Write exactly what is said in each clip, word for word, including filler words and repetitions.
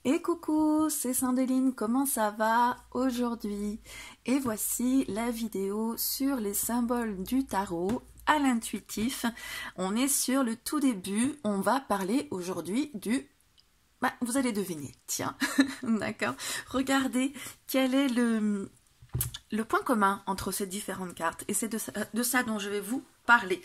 Et coucou, c'est Sandeline, comment ça va aujourd'hui? Et voici la vidéo sur les symboles du tarot à l'intuitif. On est sur le tout début, on va parler aujourd'hui du... Bah, vous allez deviner, tiens, d'accord. Regardez quel est le, le point commun entre ces différentes cartes. Et c'est de, de ça dont je vais vous parler.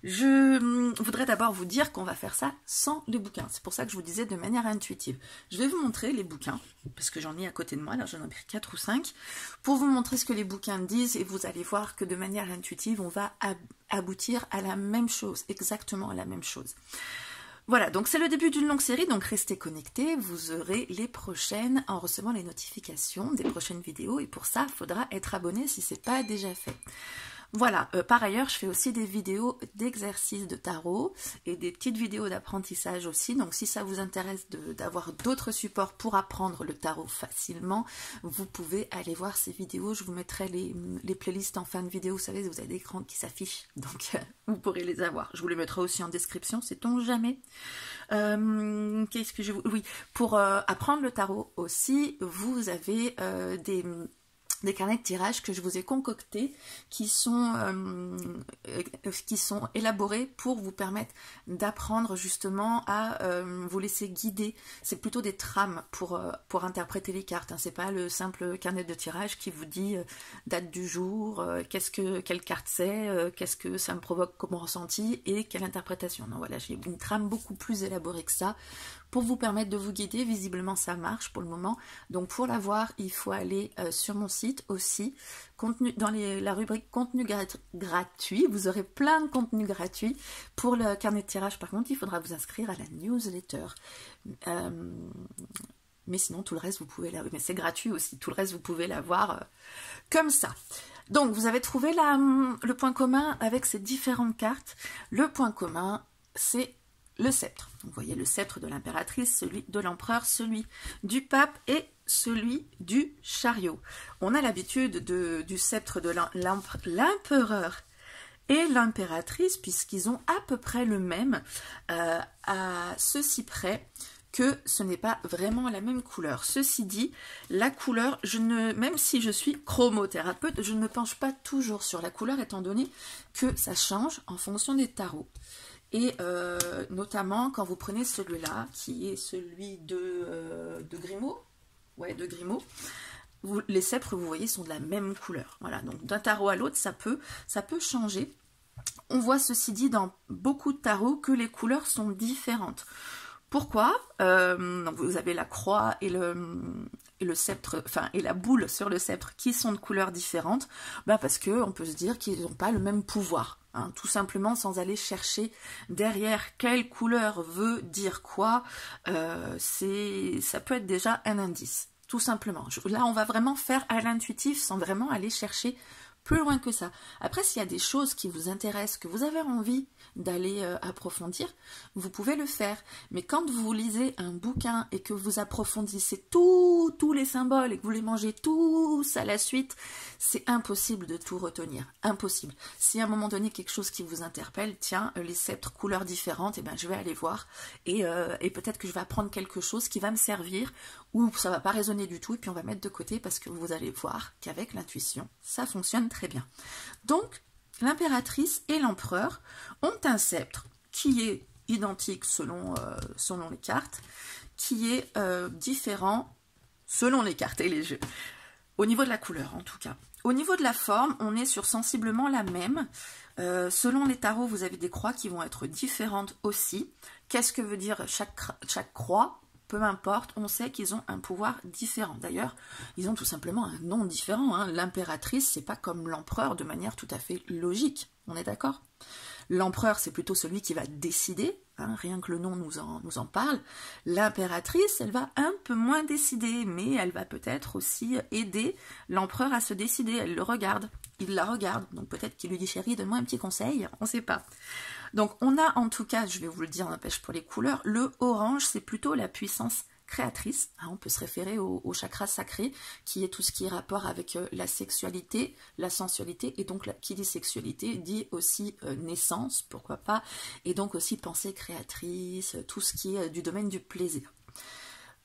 Je voudrais d'abord vous dire qu'on va faire ça sans les bouquins. C'est pour ça que je vous disais de manière intuitive. Je vais vous montrer les bouquins, parce que j'en ai à côté de moi, là j'en ai pris quatre ou cinq, pour vous montrer ce que les bouquins disent, et vous allez voir que de manière intuitive, on va ab aboutir à la même chose, exactement à la même chose. Voilà, donc c'est le début d'une longue série, donc restez connectés, vous aurez les prochaines en recevant les notifications des prochaines vidéos, et pour ça, il faudra être abonné si ce n'est pas déjà fait. Voilà, euh, par ailleurs, je fais aussi des vidéos d'exercices de tarot et des petites vidéos d'apprentissage aussi. Donc, si ça vous intéresse d'avoir d'autres supports pour apprendre le tarot facilement, vous pouvez aller voir ces vidéos. Je vous mettrai les, les playlists en fin de vidéo. Vous savez, vous avez des écrans qui s'affichent, donc euh, vous pourrez les avoir. Je vous les mettrai aussi en description, sait-on jamais. Euh, Qu'est-ce que je vous... Oui, pour euh, apprendre le tarot aussi, vous avez euh, des... des carnets de tirage que je vous ai concoctés qui sont, euh, qui sont élaborés pour vous permettre d'apprendre justement à euh, vous laisser guider. C'est plutôt des trames pour, euh, pour interpréter les cartes, hein. C'est pas le simple carnet de tirage qui vous dit euh, date du jour, euh, qu'est-ce que, quelle carte c'est, euh, qu'est-ce que ça me provoque comme ressenti et quelle interprétation. Non, voilà, j'ai une trame beaucoup plus élaborée que ça pour vous permettre de vous guider. Visiblement ça marche pour le moment, donc pour l'avoir il faut aller euh, sur mon site aussi, contenu, dans les, la rubrique contenu grat gratuit, vous aurez plein de contenus gratuits. Pour le carnet de tirage par contre il faudra vous inscrire à la newsletter, euh, mais sinon tout le reste vous pouvez la... mais c'est gratuit aussi, tout le reste vous pouvez l'avoir euh, comme ça. Donc vous avez trouvé la, le point commun avec ces différentes cartes. Le point commun c'est le sceptre. Vous voyez le sceptre de l'impératrice, celui de l'empereur, celui du pape et celui du chariot. On a l'habitude du sceptre de l'empereur et l'impératrice, puisqu'ils ont à peu près le même, euh, à ceci près que ce n'est pas vraiment la même couleur. Ceci dit, la couleur, je ne, même si je suis chromothérapeute, je ne me penche pas toujours sur la couleur, étant donné que ça change en fonction des tarots. Et euh, notamment quand vous prenez celui-là, qui est celui de, euh, de Grimaud, ouais, de Grimaud, vous, les sceptres, vous voyez, sont de la même couleur. Voilà, donc d'un tarot à l'autre, ça peut, ça peut changer. On voit ceci dit dans beaucoup de tarots que les couleurs sont différentes. Pourquoi? euh, donc vous avez la croix et le, et le sceptre, enfin et la boule sur le sceptre qui sont de couleurs différentes. Ben parce que on peut se dire qu'ils n'ont pas le même pouvoir. Hein, tout simplement sans aller chercher derrière quelle couleur veut dire quoi, euh, c'est, ça peut être déjà un indice, tout simplement. Je, là, on va vraiment faire à l'intuitif sans vraiment aller chercher plus loin que ça. Après, s'il y a des choses qui vous intéressent, que vous avez envie d'aller euh, approfondir, vous pouvez le faire. Mais quand vous lisez un bouquin et que vous approfondissez tous tous les symboles et que vous les mangez tous à la suite, c'est impossible de tout retenir. Impossible. Si à un moment donné quelque chose qui vous interpelle, tiens, les sceptres couleurs différentes, et ben je vais aller voir et, euh, et peut-être que je vais apprendre quelque chose qui va me servir ou ça va pas résonner du tout et puis on va mettre de côté parce que vous allez voir qu'avec l'intuition, ça fonctionne très bien. Donc, l'impératrice et l'empereur ont un sceptre qui est identique selon, euh, selon les cartes, qui est euh, différent selon les cartes et les jeux. Au niveau de la couleur, en tout cas. Au niveau de la forme, on est sur sensiblement la même. Euh, selon les tarots, vous avez des croix qui vont être différentes aussi. Qu'est-ce que veut dire chaque, chaque croix? Peu importe, on sait qu'ils ont un pouvoir différent. D'ailleurs, ils ont tout simplement un nom différent. Hein. L'impératrice, c'est pas comme l'empereur de manière tout à fait logique. On est d'accord? L'empereur, c'est plutôt celui qui va décider. Hein, rien que le nom nous en, nous en parle. L'impératrice, elle va un peu moins décider, mais elle va peut-être aussi aider l'empereur à se décider. Elle le regarde, il la regarde. Donc peut-être qu'il lui dit, chérie, donne-moi un petit conseil. On ne sait pas. Donc on a en tout cas, je vais vous le dire, n'empêche pour les couleurs, le orange, c'est plutôt la puissance créatrice. Hein, on peut se référer au, au chakra sacré, qui est tout ce qui est rapport avec euh, la sexualité, la sensualité, et donc la, qui dit sexualité dit aussi euh, naissance, pourquoi pas, et donc aussi pensée créatrice, tout ce qui est euh, du domaine du plaisir.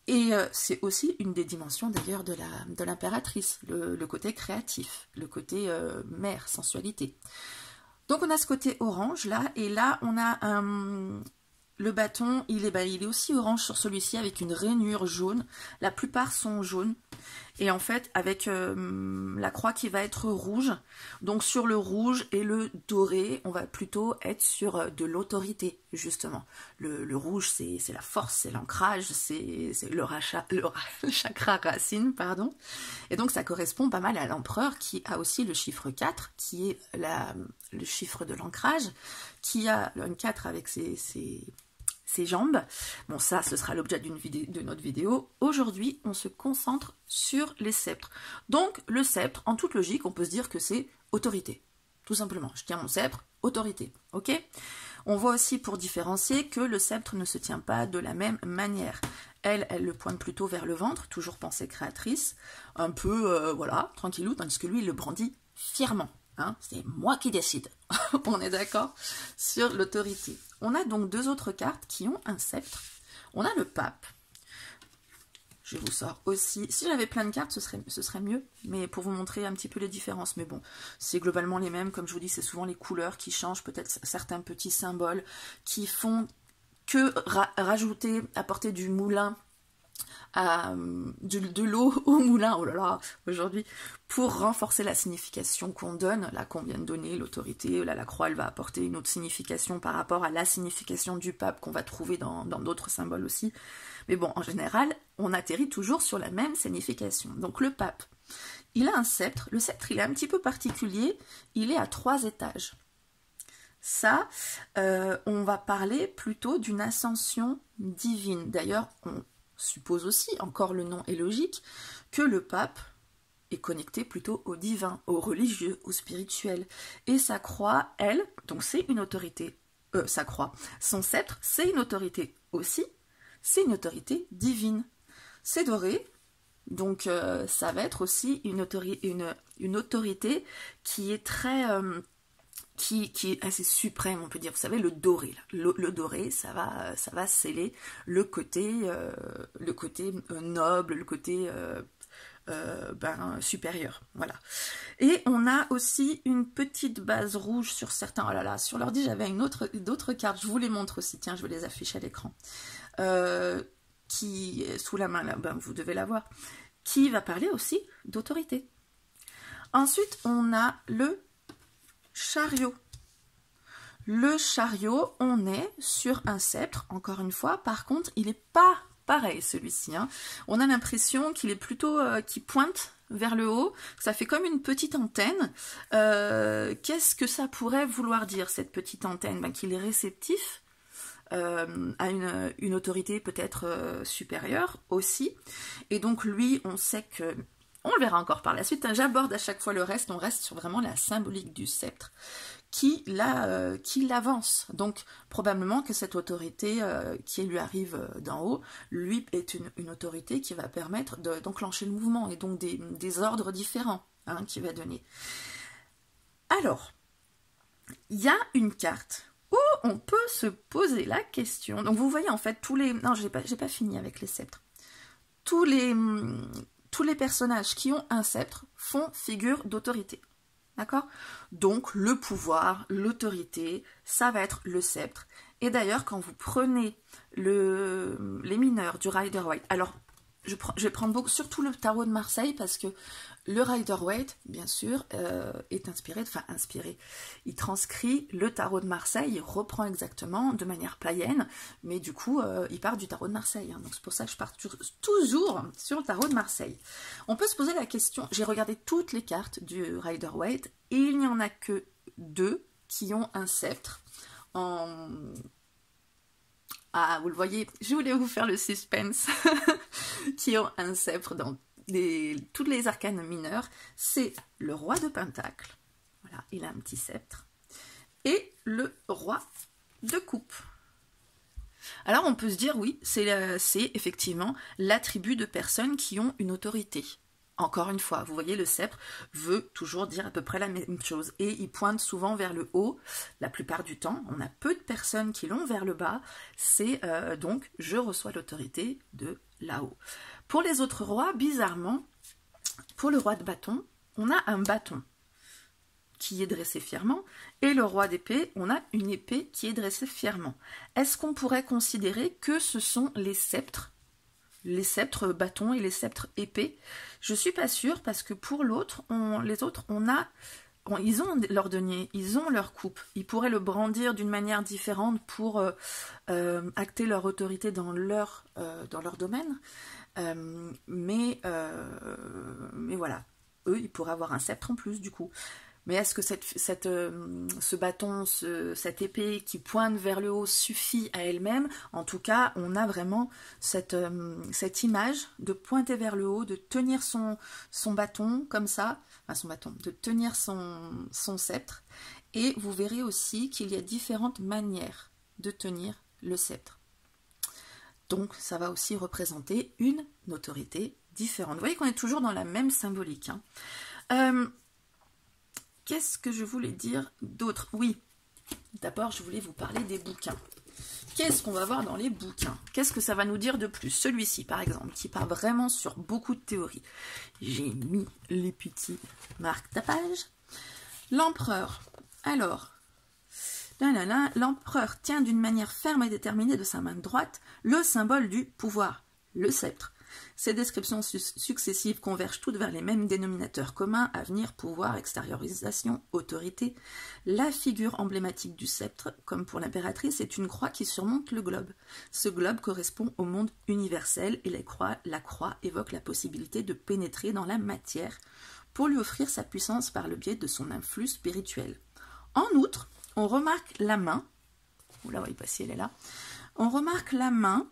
Et euh, c'est aussi une des dimensions d'ailleurs de la de l'impératrice, le, le côté créatif, le côté euh, mère, sensualité. Donc on a ce côté orange là, et là on a un... Le bâton, il est, bah, il est aussi orange sur celui-ci avec une rainure jaune. La plupart sont jaunes. Et en fait, avec euh, la croix qui va être rouge. Donc sur le rouge et le doré, on va plutôt être sur euh, de l'autorité, justement. Le, le rouge, c'est la force, c'est l'ancrage, c'est le, le, le chakra racine, pardon. Et donc ça correspond pas mal à l'empereur qui a aussi le chiffre quatre, qui est la, le chiffre de l'ancrage, qui a un quatre avec ses... ses ses jambes. Bon, ça, ce sera l'objet d'une vidéo, de notre vidéo. Aujourd'hui, on se concentre sur les sceptres. Donc, le sceptre, en toute logique, on peut se dire que c'est autorité. Tout simplement. Je tiens mon sceptre, autorité. Ok ? On voit aussi, pour différencier, que le sceptre ne se tient pas de la même manière. Elle, elle le pointe plutôt vers le ventre, toujours pensée créatrice, un peu, euh, voilà, tranquillou, tandis que lui, il le brandit fièrement. Hein, c'est moi qui décide. On est d'accord sur l'autorité. On a donc deux autres cartes qui ont un sceptre. On a le pape. Je vous sors aussi. Si j'avais plein de cartes, ce serait, ce serait mieux. Mais pour vous montrer un petit peu les différences. Mais bon, c'est globalement les mêmes. Comme je vous dis, c'est souvent les couleurs qui changent. Peut-être certains petits symboles qui font que ra rajouter, apporter du moulin. À, de, de l'eau au moulin, oh là là, aujourd'hui, pour renforcer la signification qu'on donne, là qu'on vient de donner, l'autorité, là la croix elle va apporter une autre signification par rapport à la signification du pape qu'on va trouver dans d'autres symboles aussi, mais bon, en général, on atterrit toujours sur la même signification. Donc le pape, il a un sceptre, le sceptre il est un petit peu particulier, il est à trois étages. Ça, euh, on va parler plutôt d'une ascension divine, d'ailleurs, on suppose aussi, encore le nom est logique, que le pape est connecté plutôt au divin, au religieux, au spirituel. Et sa croix, elle, donc c'est une autorité, euh, sa croix, son sceptre, c'est une autorité aussi, c'est une autorité divine. C'est doré, donc euh, ça va être aussi une, autori une, une autorité qui est très... Euh, Qui, qui est assez suprême, on peut dire. Vous savez, le doré, là. Le, le doré, ça va, ça va sceller le côté, euh, le côté euh, noble, le côté euh, euh, ben, supérieur. Voilà. Et on a aussi une petite base rouge sur certains. Oh là là, sur l'ordi, j'avais une autre, d'autres cartes. Je vous les montre aussi. Tiens, je vais les afficher à l'écran. Euh, qui est sous la main, là, ben, vous devez la voir. Qui va parler aussi d'autorité. Ensuite, on a le chariot. Le chariot, on est sur un sceptre, encore une fois, par contre, il n'est pas pareil celui-ci. Hein. On a l'impression qu'il est plutôt, euh, qui pointe vers le haut, ça fait comme une petite antenne. Euh, Qu'est-ce que ça pourrait vouloir dire, cette petite antenne? Ben, qu'il est réceptif euh, à une, une autorité peut-être euh, supérieure aussi. Et donc lui, on sait que... On le verra encore par la suite, hein. J'aborde à chaque fois le reste, on reste sur vraiment la symbolique du sceptre qui l'avance. Euh, Donc probablement que cette autorité euh, qui lui arrive d'en haut, lui est une, une autorité qui va permettre d'enclencher de, le mouvement et donc des, des ordres différents hein, qu'il va donner. Alors, il y a une carte où on peut se poser la question. Donc vous voyez en fait tous les... Non, j'ai pas, j'ai pas fini avec les sceptres. Tous les... Tous les personnages qui ont un sceptre font figure d'autorité. D'accord? Donc, le pouvoir, l'autorité, ça va être le sceptre. Et d'ailleurs, quand vous prenez le, les mineurs du Rider-Waite, alors, je, je vais prendre beaucoup, surtout le tarot de Marseille, parce que le Rider-Waite, bien sûr, euh, est inspiré, enfin inspiré, il transcrit le tarot de Marseille, il reprend exactement de manière païenne, mais du coup, euh, il part du tarot de Marseille. Hein, donc c'est pour ça que je pars toujours sur le tarot de Marseille. On peut se poser la question, j'ai regardé toutes les cartes du Rider-Waite, et il n'y en a que deux qui ont un sceptre en... Ah, vous le voyez, je voulais vous faire le suspense, qui ont un sceptre dans les, toutes les arcanes mineures, c'est le roi de Pentacle, voilà, il a un petit sceptre, et le roi de coupe. Alors on peut se dire, oui, c'est effectivement l'attribut de personnes qui ont une autorité. Encore une fois, vous voyez, le sceptre veut toujours dire à peu près la même chose. Et il pointe souvent vers le haut, la plupart du temps. On a peu de personnes qui l'ont vers le bas. C'est euh, donc, je reçois l'autorité de là-haut. Pour les autres rois, bizarrement, pour le roi de bâton, on a un bâton qui est dressé fièrement, et le roi d'épée, on a une épée qui est dressée fièrement. Est-ce qu'on pourrait considérer que ce sont les sceptres, les sceptres bâtons et les sceptres épées? Je suis pas sûre, parce que pour l'autre, les autres, on a, on, ils ont leur denier, ils ont leur coupe, ils pourraient le brandir d'une manière différente pour euh, euh, acter leur autorité dans leur, euh, dans leur domaine, euh, mais, euh, mais voilà, eux, ils pourraient avoir un sceptre en plus du coup. Mais est-ce que cette, cette, euh, ce bâton, ce, cette épée qui pointe vers le haut suffit à elle-même? En tout cas, on a vraiment cette, euh, cette image de pointer vers le haut, de tenir son, son bâton comme ça, enfin son bâton, de tenir son, son sceptre. Et vous verrez aussi qu'il y a différentes manières de tenir le sceptre. Donc, ça va aussi représenter une autorité différente. Vous voyez qu'on est toujours dans la même symbolique. Hein. Euh, Qu'est-ce que je voulais dire d'autre? Oui, d'abord, je voulais vous parler des bouquins. Qu'est-ce qu'on va voir dans les bouquins? Qu'est-ce que ça va nous dire de plus? Celui-ci, par exemple, qui part vraiment sur beaucoup de théories. J'ai mis les petits marque-tapage. L'empereur. Alors, l'empereur tient d'une manière ferme et déterminée de sa main droite le symbole du pouvoir, le sceptre. Ces descriptions su successives convergent toutes vers les mêmes dénominateurs communs: avenir, pouvoir, extériorisation, autorité. La figure emblématique du sceptre, comme pour l'impératrice, est une croix qui surmonte le globe. Ce globe correspond au monde universel et la croix, la croix évoque la possibilité de pénétrer dans la matière pour lui offrir sa puissance par le biais de son influx spirituel. En outre, on remarque la main. Oula, oui, pas si elle est là. On remarque la main.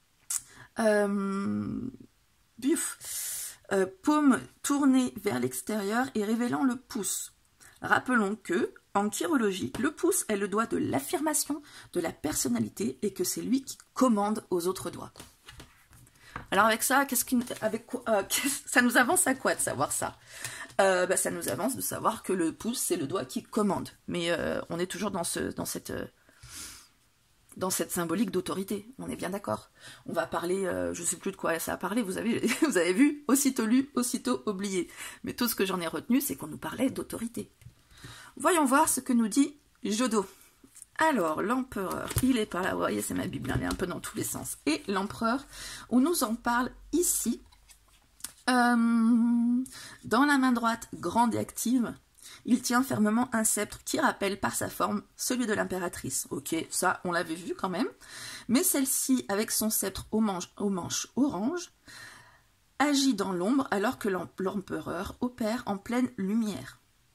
Euh, buf, euh, paume tournée vers l'extérieur et révélant le pouce. Rappelons que, en chirologie, le pouce est le doigt de l'affirmation de la personnalité et que c'est lui qui commande aux autres doigts. Alors avec ça, qu'est-ce qu'une, avec quoi, euh, ça nous avance à quoi de savoir ça? euh, bah, Ça nous avance de savoir que le pouce, c'est le doigt qui commande. Mais euh, on est toujours dans, ce, dans cette... Euh, dans cette symbolique d'autorité, on est bien d'accord. On va parler, euh, je ne sais plus de quoi ça a parlé, vous avez, vous avez vu, aussitôt lu, aussitôt oublié. Mais tout ce que j'en ai retenu, c'est qu'on nous parlait d'autorité. Voyons voir ce que nous dit Jodo. Alors, l'empereur, il est par là, vous voyez, c'est ma Bible, elle est un peu dans tous les sens. Et l'empereur, on nous en parle ici, euh, dans la main droite, grande et active, il tient fermement un sceptre qui rappelle par sa forme celui de l'impératrice. Ok, ça, on l'avait vu quand même. Mais celle-ci, avec son sceptre aux manches, aux manches orange, agit dans l'ombre alors que l'empereur opère en pleine lumière.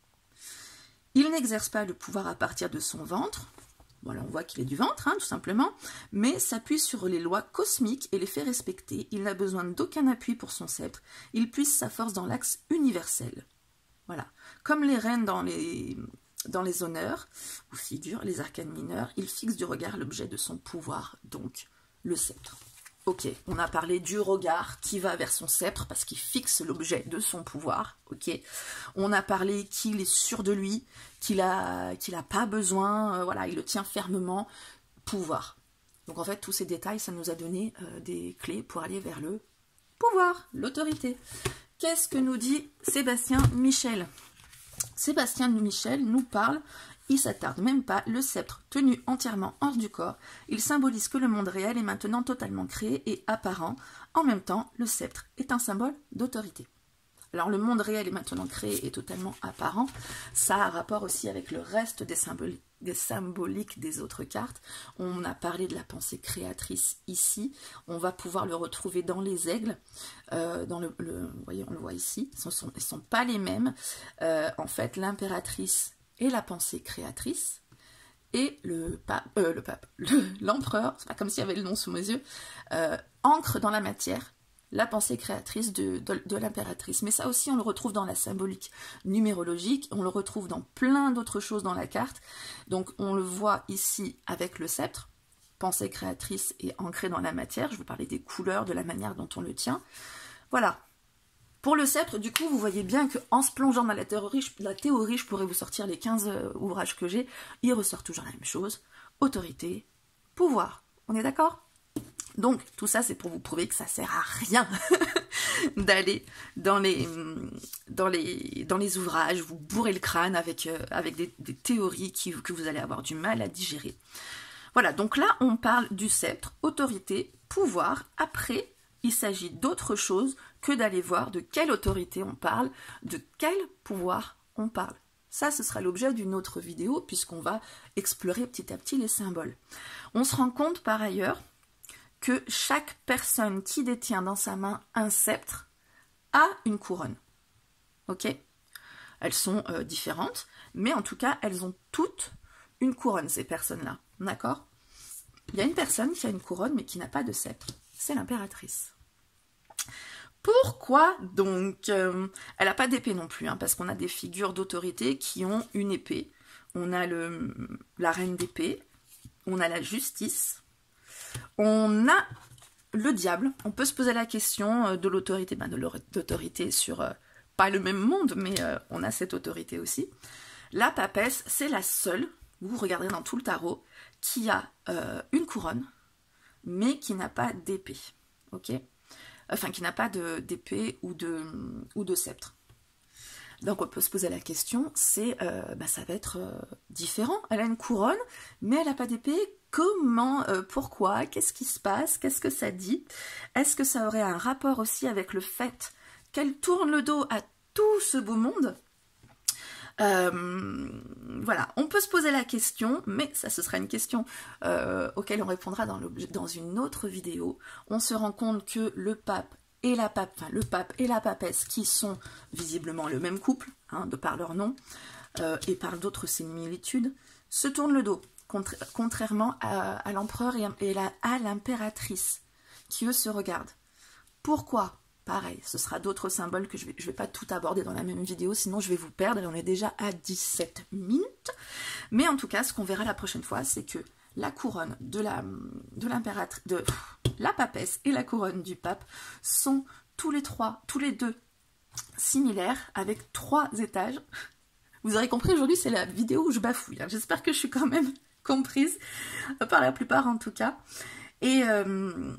Il n'exerce pas le pouvoir à partir de son ventre. Voilà, on voit qu'il est du ventre, hein, tout simplement, mais s'appuie sur les lois cosmiques et les fait respecter. Il n'a besoin d'aucun appui pour son sceptre. Il puise sa force dans l'axe universel. Voilà. Comme les reines dans les, dans les honneurs ou figures, les arcanes mineurs, il fixe du regard l'objet de son pouvoir, donc le sceptre. Ok, on a parlé du regard qui va vers son sceptre parce qu'il fixe l'objet de son pouvoir. Ok, on a parlé qu'il est sûr de lui, qu'il a, qu'il a pas besoin, euh, voilà, il le tient fermement, pouvoir. Donc en fait, tous ces détails, ça nous a donné euh, des clés pour aller vers le pouvoir, l'autorité. Qu'est-ce que nous dit Sébastien Michel? Sébastien Michel nous parle, il s'attarde même pas, le sceptre tenu entièrement hors du corps, il symbolise que le monde réel est maintenant totalement créé et apparent. En même temps, le sceptre est un symbole d'autorité. Alors le monde réel est maintenant créé et totalement apparent, ça a rapport aussi avec le reste des symboliques, des symboliques des autres cartes. On a parlé de la pensée créatrice ici, on va pouvoir le retrouver dans les aigles, euh, dans le, le, vous voyez, on le voit ici, ils ne sont, ils sont pas les mêmes. Euh, en fait, l'impératrice et la pensée créatrice, et le pape, euh, le pape, l'empereur, c'est pas comme s'il y avait le nom sous mes yeux, euh, ancre dans la matière la pensée créatrice de, de, de l'impératrice. Mais ça aussi, on le retrouve dans la symbolique numérologique, on le retrouve dans plein d'autres choses dans la carte. Donc, on le voit ici avec le sceptre, pensée créatrice et ancrée dans la matière. Je veux parler des couleurs, de la manière dont on le tient. Voilà. Pour le sceptre, du coup, vous voyez bien qu'en se plongeant dans la théorie, je, la théorie, je pourrais vous sortir les quinze euh, ouvrages que j'ai. Il ressort toujours la même chose. Autorité, pouvoir. On est d'accord? Donc, tout ça, c'est pour vous prouver que ça sert à rien d'aller dans les, dans, les, dans les ouvrages, vous bourrer le crâne avec, euh, avec des, des théories qui, que vous allez avoir du mal à digérer. Voilà, donc là, on parle du sceptre, autorité, pouvoir. Après, il s'agit d'autre chose que d'aller voir de quelle autorité on parle, de quel pouvoir on parle. Ça, ce sera l'objet d'une autre vidéo, puisqu'on va explorer petit à petit les symboles. On se rend compte, par ailleurs, que chaque personne qui détient dans sa main un sceptre a une couronne. Ok? Elles sont euh, différentes, mais en tout cas, elles ont toutes une couronne, ces personnes-là. D'accord? Il y a une personne qui a une couronne, mais qui n'a pas de sceptre. C'est l'impératrice. Pourquoi donc euh, elle n'a pas d'épée non plus, hein, parce qu'on a des figures d'autorité qui ont une épée. On a le, la reine d'épée, on a la justice, on a le diable. On peut se poser la question de l'autorité, ben de l'autorité sur, euh, pas le même monde, mais euh, on a cette autorité aussi. La papesse, c'est la seule, vous regardez dans tout le tarot, qui a euh, une couronne, mais qui n'a pas d'épée. Ok ? Enfin, qui n'a pas d'épée ou de, ou de sceptre. Donc on peut se poser la question, c'est, euh, bah, ça va être euh, différent. Elle a une couronne, mais elle n'a pas d'épée. Comment, euh, pourquoi, qu'est-ce qui se passe, qu'est-ce que ça dit? Est-ce que ça aurait un rapport aussi avec le fait qu'elle tourne le dos à tout ce beau monde? Euh, voilà, on peut se poser la question, mais ça ce sera une question euh, auquel on répondra dans, dans une autre vidéo. On se rend compte que le pape et la pape, enfin le pape et la papesse, qui sont visiblement le même couple, hein, de par leur nom, euh, et par d'autres similitudes, se tournent le dos, contra contrairement à, à l'empereur et, et la, à l'impératrice, qui eux se regardent. Pourquoi? Pareil, ce sera d'autres symboles que je ne vais, je vais pas tout aborder dans la même vidéo, sinon je vais vous perdre et on est déjà à dix-sept minutes. Mais en tout cas, ce qu'on verra la prochaine fois, c'est que la couronne de la de l'impératrice, de la papesse et la couronne du pape sont tous les trois, tous les deux similaires, avec trois étages. Vous aurez compris, aujourd'hui c'est la vidéo où je bafouille. Hein. J'espère que je suis quand même comprise, par la plupart en tout cas. Et, euh,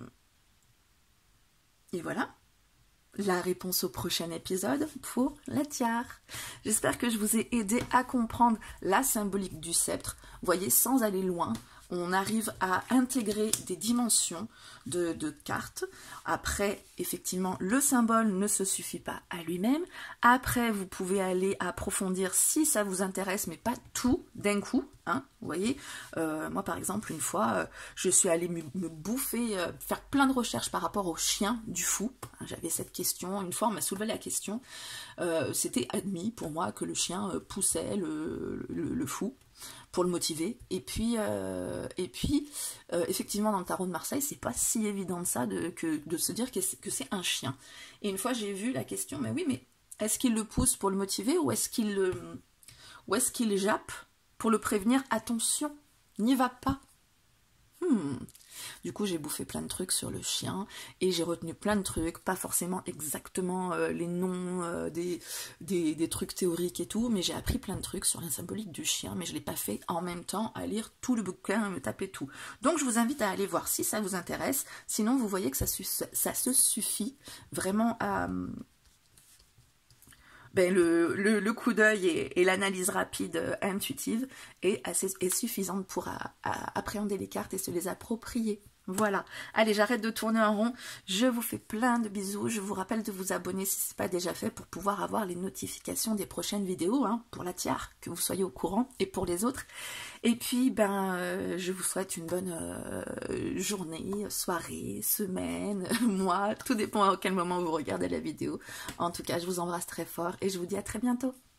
et voilà. La réponse au prochain épisode pour la tiare. J'espère que je vous ai aidé à comprendre la symbolique du sceptre. Vous voyez, sans aller loin, on arrive à intégrer des dimensions de, de cartes. Après, effectivement, le symbole ne se suffit pas à lui-même. Après, vous pouvez aller approfondir si ça vous intéresse, mais pas tout d'un coup. Hein, vous voyez, euh, moi par exemple, une fois, euh, je suis allée me, me bouffer, euh, faire plein de recherches par rapport au chien du fou. Hein, j'avais cette question, une fois on m'a soulevé la question. Euh, C'était admis pour moi que le chien euh, poussait le, le, le fou pour le motiver. Et puis, euh, et puis euh, effectivement, dans le tarot de Marseille, c'est pas si évident de ça de, que, de se dire que c'est un chien. Et une fois, j'ai vu la question, mais oui, mais est-ce qu'il le pousse pour le motiver ou est-ce qu'il le, ou est-ce qu'il jappe pour le prévenir, attention, n'y va pas. Hmm. Du coup, j'ai bouffé plein de trucs sur le chien et j'ai retenu plein de trucs, pas forcément exactement euh, les noms euh, des, des, des trucs théoriques et tout, mais j'ai appris plein de trucs sur la symbolique du chien, mais je ne l'ai pas fait en même temps à lire tout le bouquin, à me taper tout. Donc, je vous invite à aller voir si ça vous intéresse. Sinon, vous voyez que ça, ça se suffit vraiment à... Ben, le, le, le coup d'œil et, et l'analyse rapide euh, intuitive est, assez, est suffisante pour à, à appréhender les cartes et se les approprier. Voilà. Allez, j'arrête de tourner en rond. Je vous fais plein de bisous. Je vous rappelle de vous abonner si ce n'est pas déjà fait pour pouvoir avoir les notifications des prochaines vidéos, hein, pour la tiare, que vous soyez au courant, et pour les autres. Et puis, ben, euh, je vous souhaite une bonne euh, journée, soirée, semaine, mois. Tout dépend à quel moment vous regardez la vidéo. En tout cas, je vous embrasse très fort et je vous dis à très bientôt.